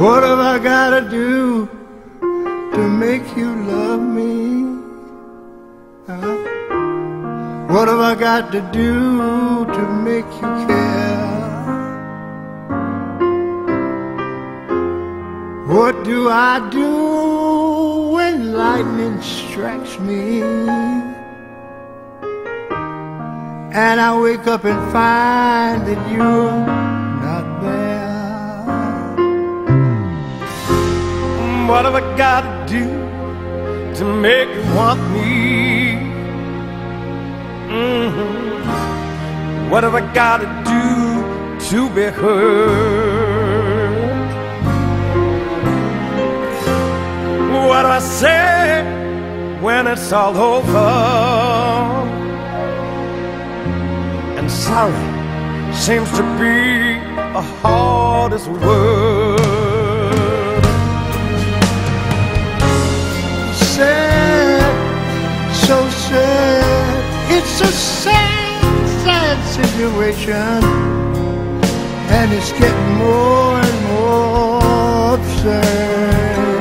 What have I gotta do to make you love me? Huh? What have I got to do to make you care? What do I do when lightning strikes me and I wake up and find that you're not there? What have I got to do to make you want me? What have I got to do to be heard? What do I say when it's all over? And sorry seems to be the hardest word. Sad, so sad, it's a sad, sad situation, and it's getting more and more absurd.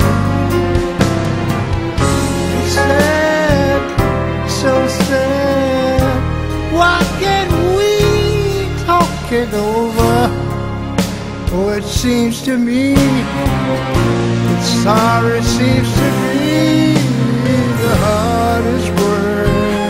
Sad, so sad, why can't we talk it over? Oh, it seems to me that sorry seems to be the hardest word.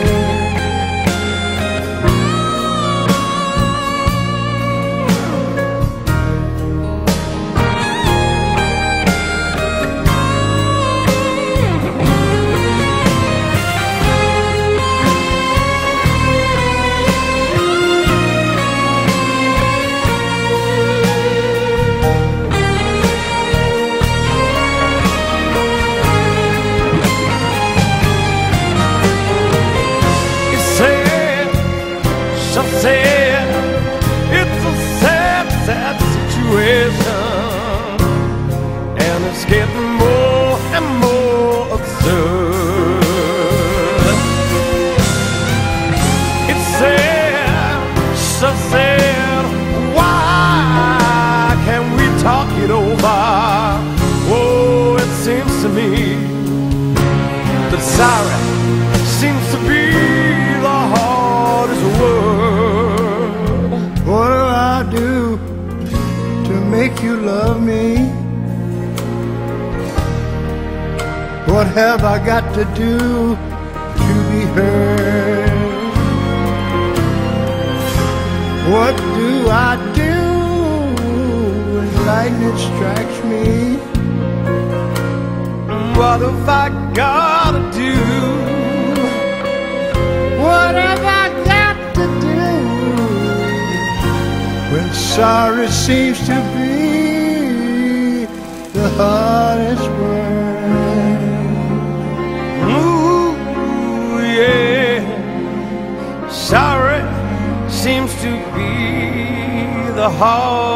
It's a sad, sad situation, and it's getting more and more absurd. It's sad, so sad, why can't we talk it over? Oh, it seems to me that sorry seems to be the hardest word. What do I do to make you love me? What have I got to do to be heard? What do I do when lightning strikes me? What have I got to do? What have I got to do when sorry seems to be the hardest word? Ooh, yeah, sorry seems to be the hardest